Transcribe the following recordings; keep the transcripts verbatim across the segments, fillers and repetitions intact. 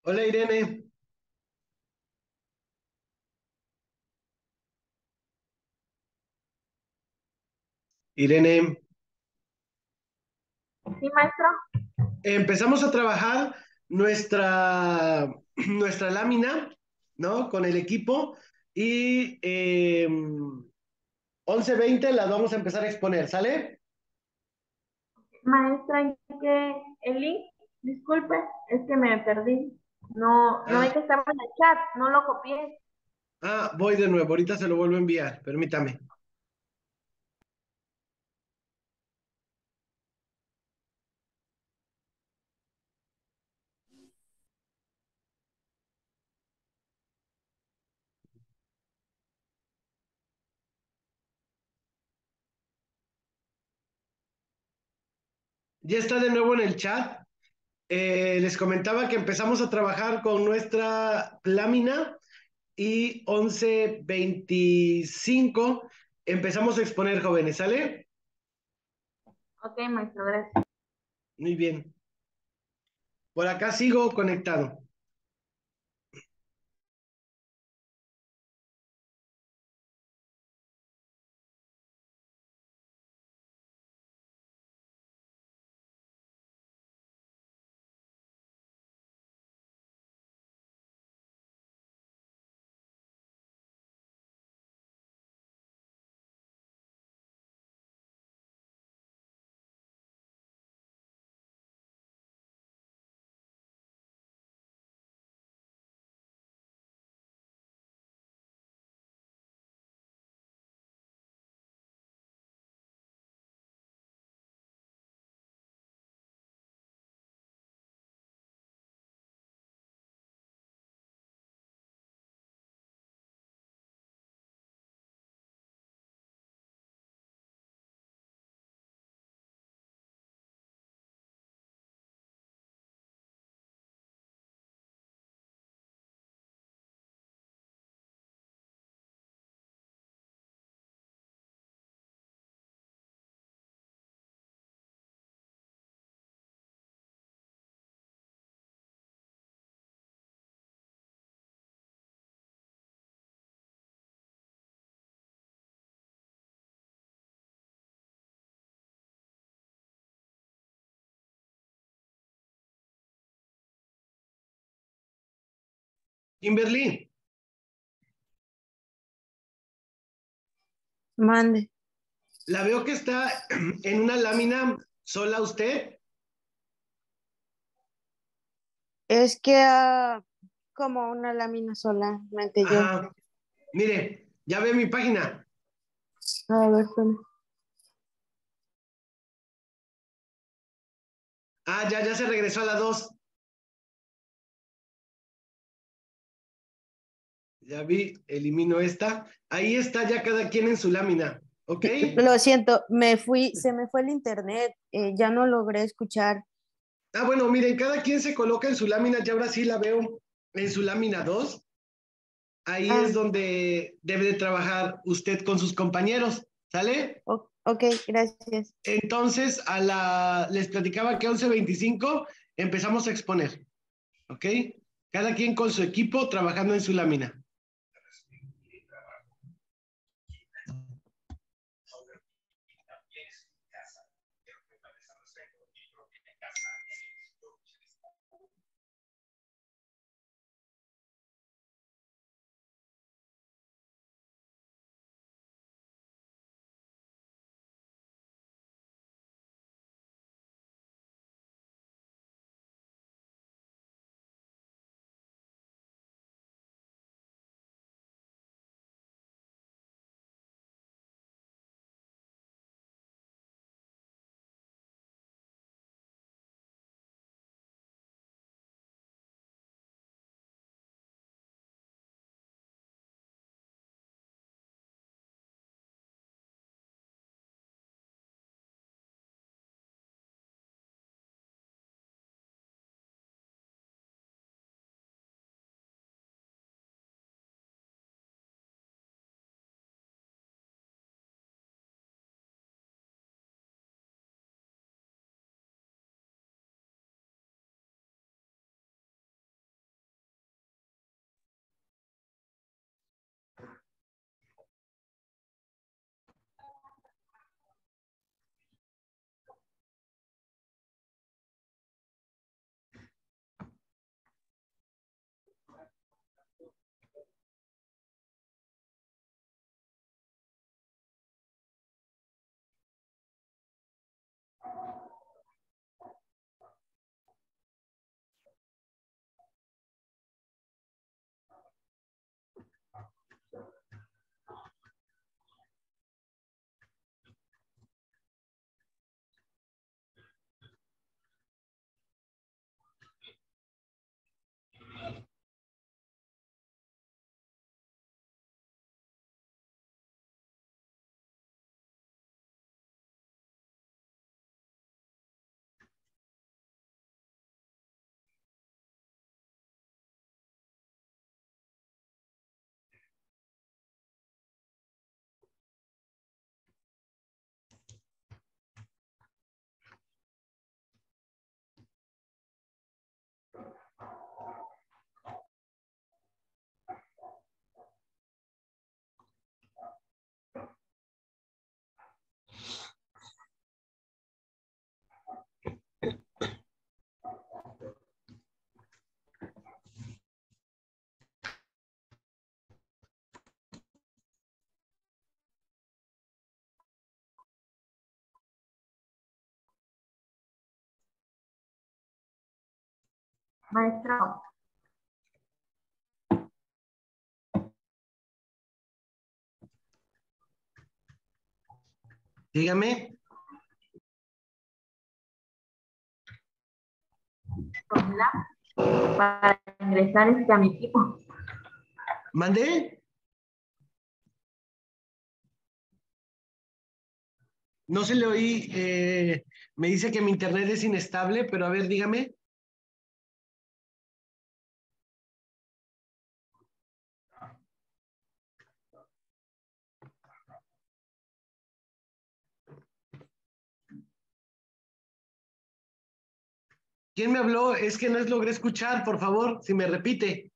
Hola Irene, Irene, Sí, maestro. empezamos a trabajar nuestra, nuestra lámina, ¿no? Con el equipo y eh, once veinte las vamos a empezar a exponer, ¿sale? Maestra, ¿y qué? El link, disculpe, es que me perdí. No, no hay Ah, que estar en el chat, no lo copié. ah, voy de nuevo, ahorita se lo vuelvo a enviar, permítame. Ya está de nuevo en el chat. Eh, les comentaba que empezamos a trabajar con nuestra lámina y once veinticinco empezamos a exponer jóvenes, ¿sale? Ok, maestro, gracias. Muy bien. Por acá sigo conectado. Kimberly, Mande. la veo que está en una lámina sola usted. Es que ah, como una lámina solamente yo. Ajá. Mire, ya ve mi página. A ver, espérame. Ah, ya, ya se regresó a la dos. Ya vi, elimino esta. Ahí está ya cada quien en su lámina. ¿Ok? Lo siento, me fui, se me fue el internet, eh, ya no logré escuchar. Ah, bueno, miren, cada quien se coloca en su lámina. Ya ahora sí la veo en su lámina dos. Ahí es Ah, donde debe de trabajar usted con sus compañeros. ¿Sale? o- ok, gracias. Entonces, a la, les platicaba que once veinticinco empezamos a exponer. ¿Ok? Cada quien con su equipo trabajando en su lámina. Maestro, Dígame. hola, para ingresar este a mi equipo. ¿Mandé? No se le oí. eh, me dice que mi internet es inestable, pero a ver, dígame. ¿Quién me habló? Es que no es logré escuchar, por favor, si me repite.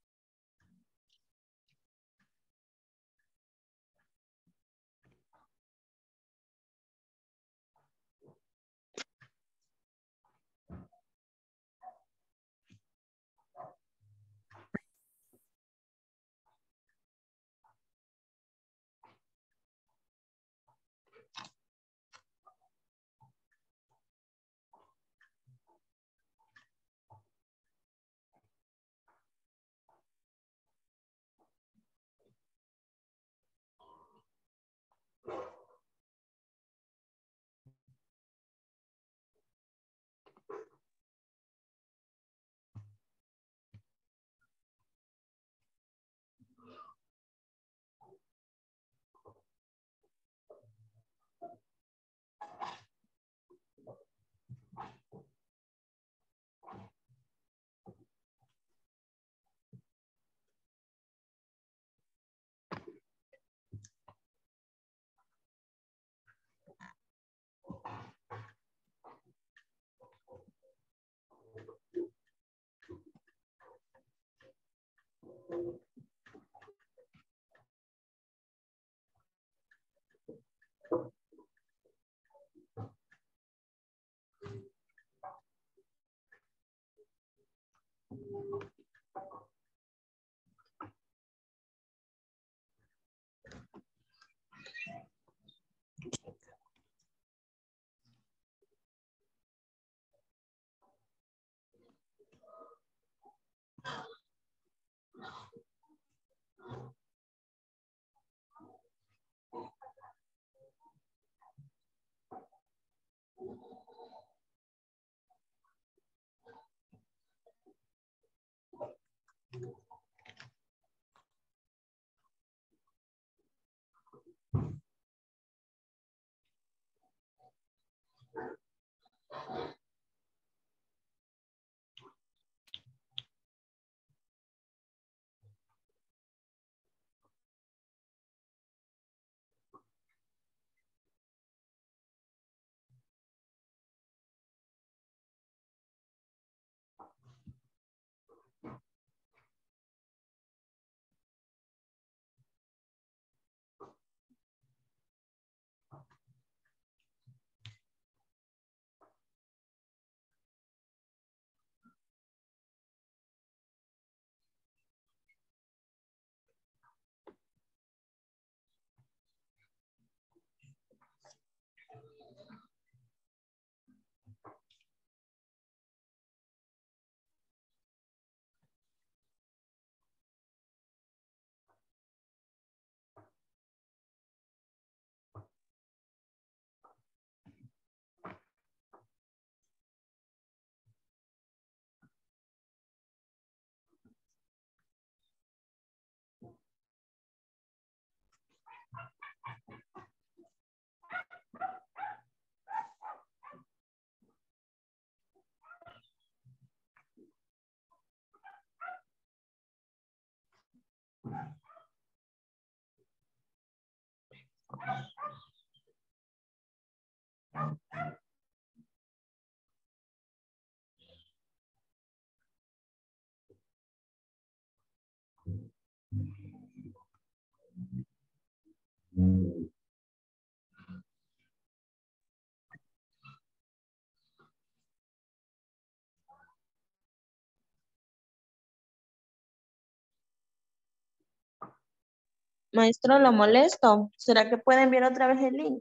Maestro, lo molesto. ¿Será que puede enviar otra vez el link?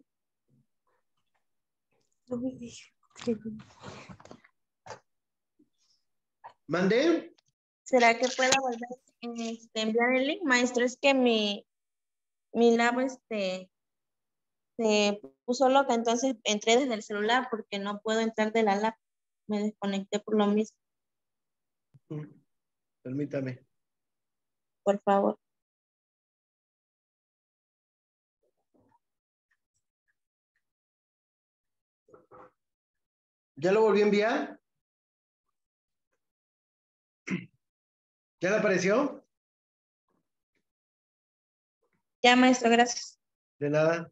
¿Mandé? ¿Será que pueda volver este, enviar el link, maestro? Es que mi, mi lab este, se puso loca, entonces entré desde el celular porque no puedo entrar de la lab. Me desconecté por lo mismo, Mm, Permítame. por favor. ¿Ya lo volví a enviar? ¿Ya le apareció? Ya, maestro, gracias. De nada.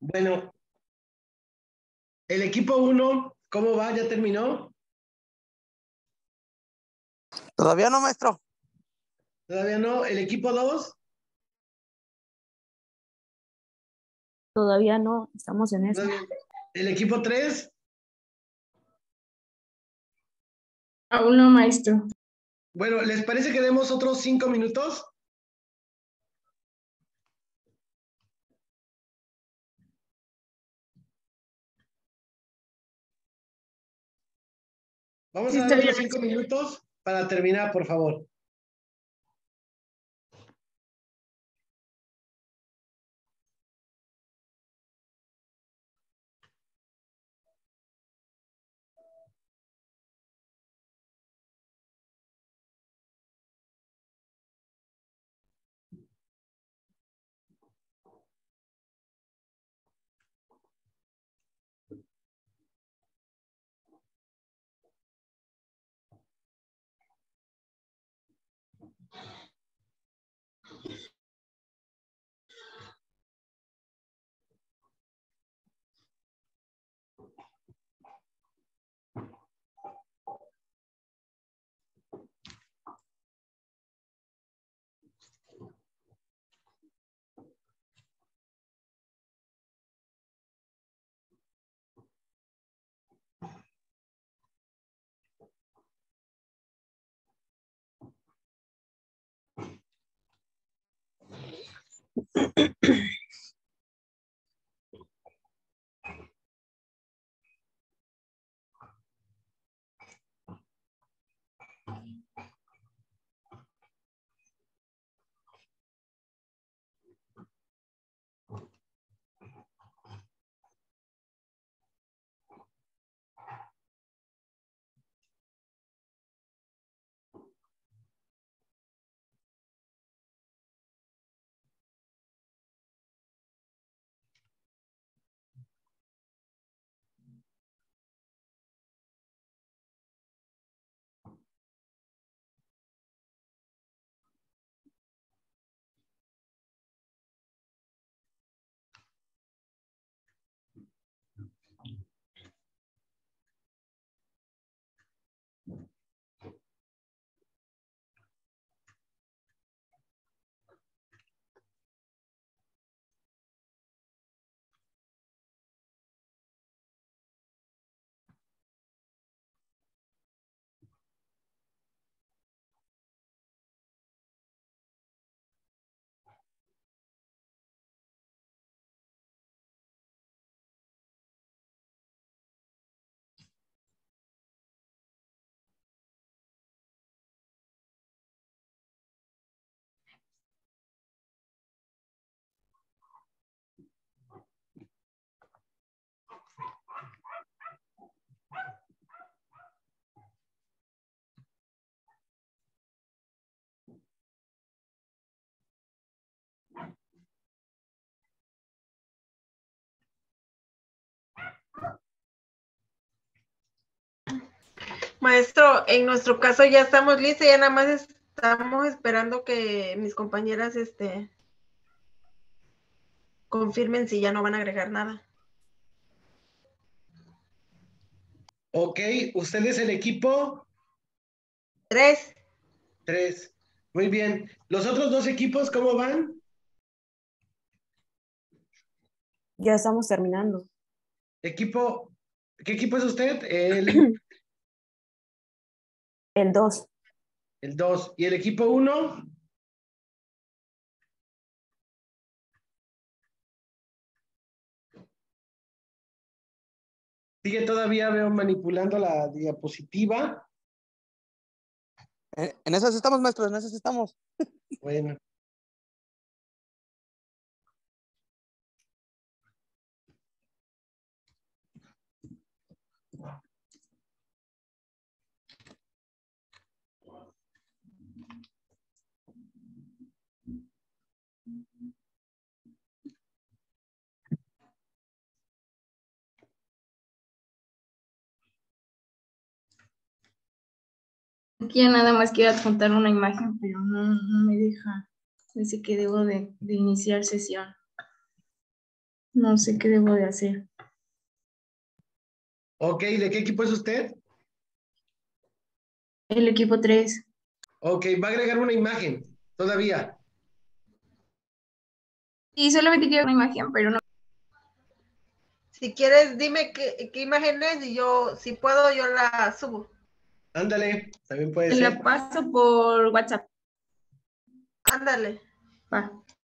Bueno, el equipo uno, ¿cómo va? ¿Ya terminó? Todavía no, maestro. Todavía no. ¿El equipo dos? Todavía no, estamos en eso. ¿El equipo tres? Aún no, maestro. Bueno, ¿les parece que demos otros cinco minutos? Vamos Sí, a dar está otros bien. cinco minutos para terminar, por favor. Maestro, en nuestro caso ya estamos listos, ya nada más estamos esperando que mis compañeras este, confirmen si ya no van a agregar nada. Ok, ¿usted es el equipo? Tres. Tres. Muy bien. ¿Los otros dos equipos cómo van? Ya estamos terminando. Equipo, ¿qué equipo es usted? El, El dos. el dos. ¿Y el equipo uno? Sigue todavía, veo, manipulando la diapositiva. En, en esas estamos, maestro, en esas estamos. Bueno. Aquí ya nada más quiero adjuntar una imagen, pero no, no me deja. Dice que debo de, de iniciar sesión. no sé qué debo de hacer. Ok, ¿de qué equipo es usted? El equipo tres. Ok, va a agregar una imagen todavía. Y solamente quiero una imagen, pero no. Si quieres, dime qué, qué imagen es y yo, si puedo, yo la subo. Ándale, también puede Te ser. la paso por WhatsApp. Ándale. Va.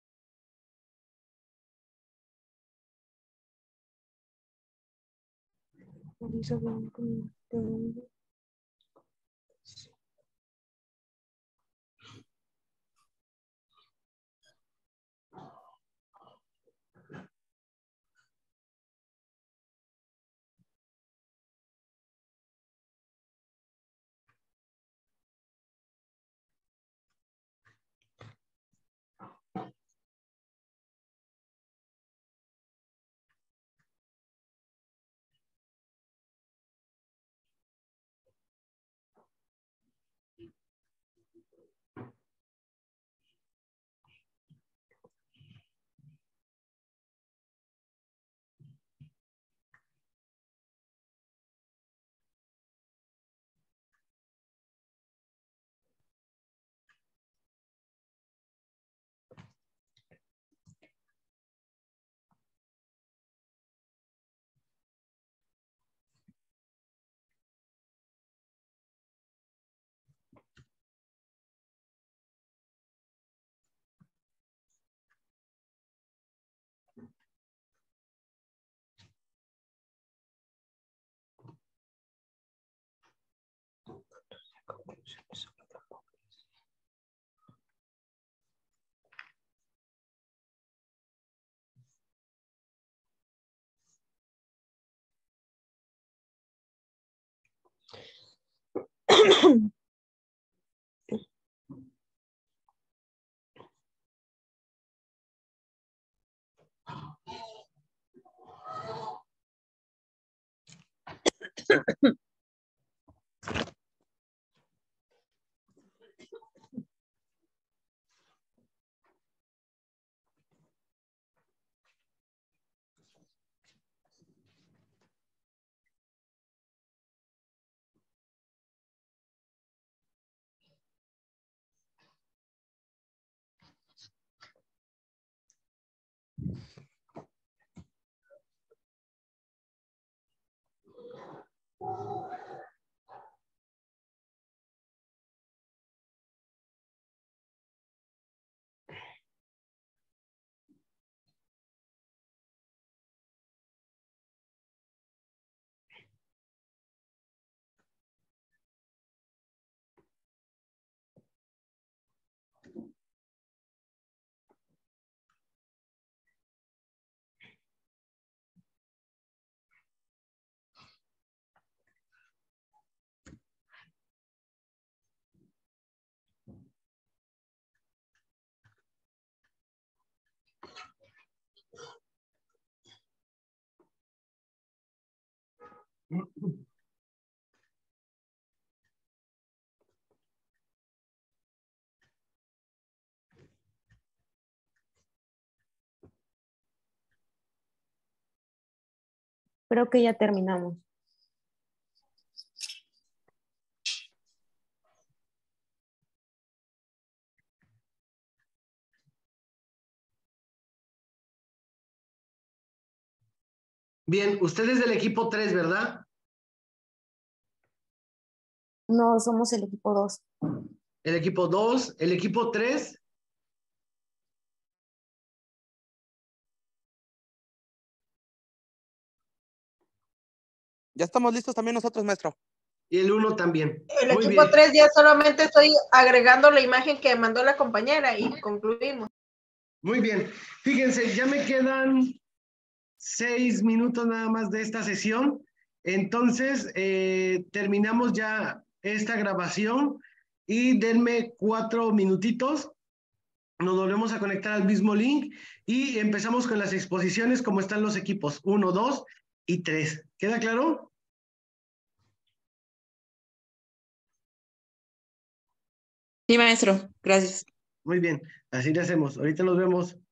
Creo que ya terminamos. Bien, usted es del equipo tres, ¿verdad? No, somos el equipo dos. El equipo dos, el equipo tres. Ya estamos listos también nosotros, maestro. Y el uno también. El Muy equipo bien. tres ya solamente estoy agregando la imagen que mandó la compañera y concluimos. Muy bien. Fíjense, ya me quedan seis minutos nada más de esta sesión. Entonces, eh, terminamos ya esta grabación y denme cuatro minutitos. Nos volvemos a conectar al mismo link y empezamos con las exposiciones como están los equipos uno, dos y tres. ¿Queda claro? Sí, maestro, gracias. Muy bien, así le hacemos. Ahorita nos vemos.